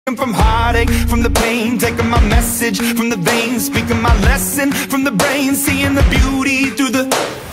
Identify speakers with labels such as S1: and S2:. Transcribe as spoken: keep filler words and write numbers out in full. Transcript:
S1: From heartache, from the pain, taking my message from the veins, speaking my lesson from the brain, seeing the beauty through the